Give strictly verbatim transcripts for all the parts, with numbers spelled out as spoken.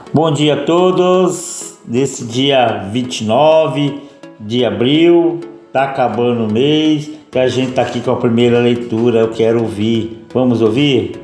Bom dia a todos, nesse dia vinte e nove de abril, tá acabando o mês, que a gente tá aqui com a primeira leitura, eu quero ouvir, vamos ouvir?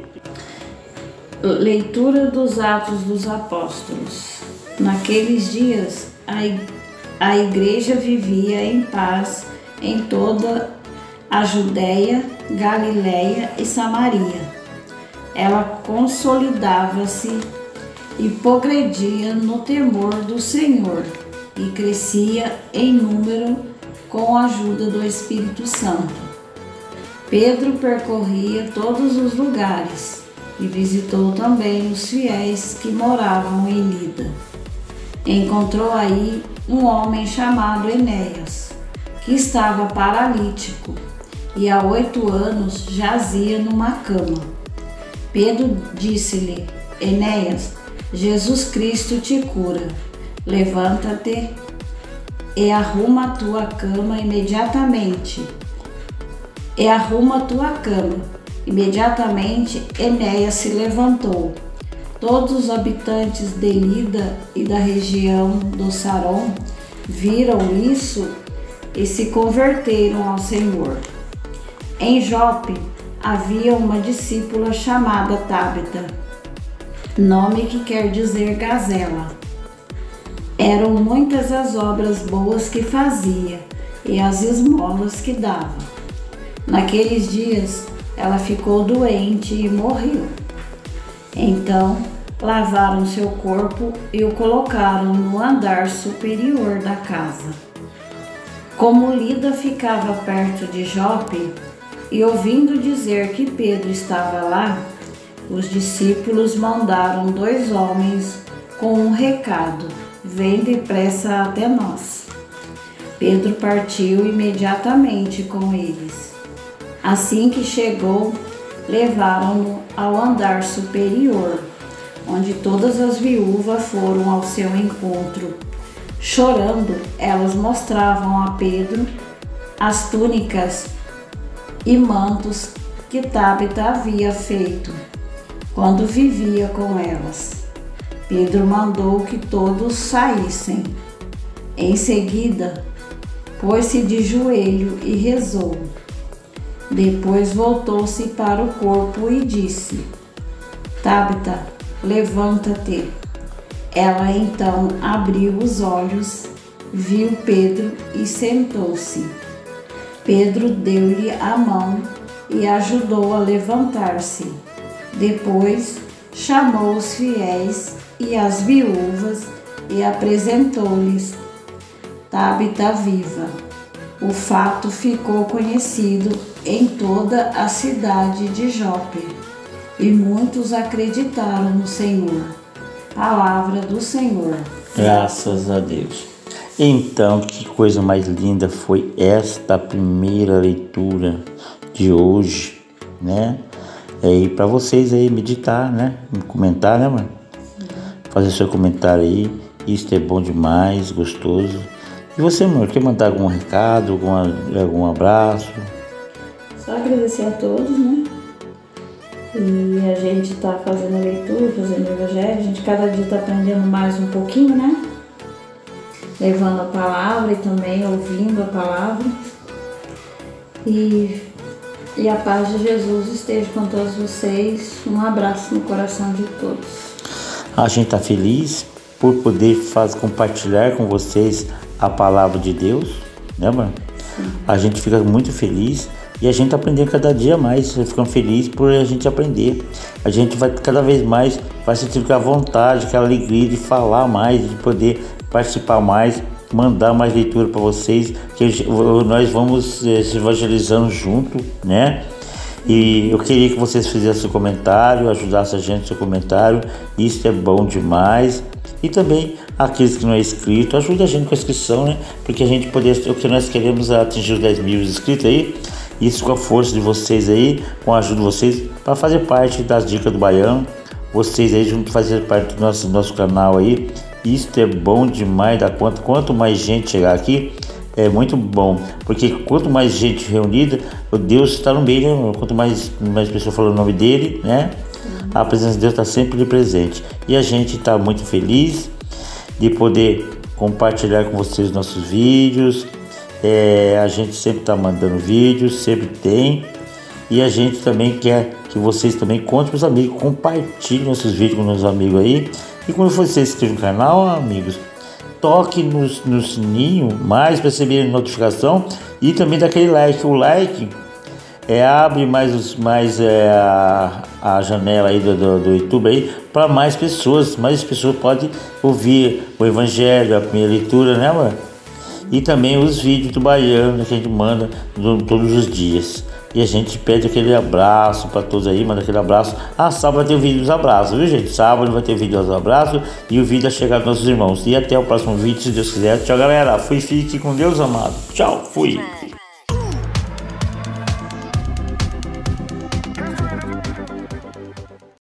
Leitura dos Atos dos Apóstolos. Naqueles dias, a igreja vivia em paz em toda a Judéia, Galiléia e Samaria. Ela consolidava-se e progredia no temor do Senhor e crescia em número com a ajuda do Espírito Santo. Pedro percorria todos os lugares e visitou também os fiéis que moravam em Lida. Encontrou aí um homem chamado Enéas, que estava paralítico e há oito anos jazia numa cama. Pedro disse-lhe: Enéas, Jesus Cristo te cura. Levanta-te e arruma a tua cama imediatamente. E arruma a tua cama. Imediatamente Enéas se levantou. Todos os habitantes de Lida e da região do Saron viram isso e se converteram ao Senhor. Em Jope havia uma discípula chamada Tábita, nome que quer dizer gazela. Eram muitas as obras boas que fazia e as esmolas que dava. Naqueles dias ela ficou doente e morreu. Então lavaram seu corpo e o colocaram no andar superior da casa. Como Lida ficava perto de Jope, e ouvindo dizer que Pedro estava lá, os discípulos mandaram dois homens com um recado: vem depressa até nós. Pedro partiu imediatamente com eles. Assim que chegou, levaram-no ao andar superior, onde todas as viúvas foram ao seu encontro. Chorando, elas mostravam a Pedro as túnicas e mantos que Tábita havia feito quando vivia com elas. Pedro mandou que todos saíssem. Em seguida, pôs-se de joelho e rezou. Depois voltou-se para o corpo e disse: Tábita, levanta-te. Ela então abriu os olhos, viu Pedro e sentou-se. Pedro deu-lhe a mão e ajudou a levantar-se. Depois chamou os fiéis e as viúvas e apresentou-lhes Tábita viva. O fato ficou conhecido em toda a cidade de Jope e muitos acreditaram no Senhor. Palavra do Senhor. Graças a Deus. Então, que coisa mais linda foi esta primeira leitura de hoje, né? É, e para vocês aí meditar, né? Comentar, né, mãe? Fazer seu comentário aí. Isso é bom demais, gostoso. E você, amor, quer mandar algum recado, alguma, algum abraço? Só agradecer a todos, né? E a gente tá fazendo a leitura, fazendo o evangelho. A gente cada dia tá aprendendo mais um pouquinho, né? Levando a palavra e também ouvindo a palavra. E, e a paz de Jesus esteja com todos vocês. Um abraço no coração de todos. A gente está feliz por poder fazer, compartilhar com vocês a palavra de Deus, né, mãe? Sim. A gente fica muito feliz e a gente tá aprendendo cada dia mais, ficando feliz por a gente aprender. A gente vai cada vez mais, vai sentir aquela vontade, aquela alegria de falar mais, de poder participar mais, mandar mais leitura para vocês, que nós vamos se evangelizando junto, né? E eu queria que vocês fizessem um comentário, ajudassem a gente no seu comentário, isso é bom demais. E também aqueles que não é inscrito, ajuda a gente com a inscrição, né? Porque a gente poder, o que nós queremos é atingir os dez mil inscritos aí, isso com a força de vocês aí, com a ajuda de vocês, para fazer parte das dicas do Baiano, vocês aí junto fazer parte do nosso, nosso canal aí. Isso é bom demais da conta. Quanto mais gente chegar aqui, é muito bom, porque quanto mais gente reunida, o Deus está no meio, né? Quanto mais, mais pessoas falando o nome dele, né? a presença de Deus está sempre presente. E a gente está muito feliz de poder compartilhar com vocês os nossos vídeos. É, a gente sempre está mandando vídeos, sempre tem. E a gente também quer que vocês também contem para os amigos, compartilhem nossos vídeos com os amigos aí. E quando você se inscrever no canal, amigos, toque no, no sininho mais para receber notificação e também daquele like. O like é, abre mais, os, mais é, a, a janela aí do, do, do YouTube aí para mais pessoas. Mais pessoas podem ouvir o Evangelho, a primeira leitura, né, mano? E também os vídeos do Baiano que a gente manda do, todos os dias. E a gente pede aquele abraço para todos aí, manda aquele abraço. Ah, sábado vai ter o vídeo dos abraços, viu, gente? Sábado vai ter o vídeo dos abraços e o vídeo a chegar dos nossos irmãos. E até o próximo vídeo, se Deus quiser. Tchau, galera. Fui, fique com Deus, amado. Tchau, fui.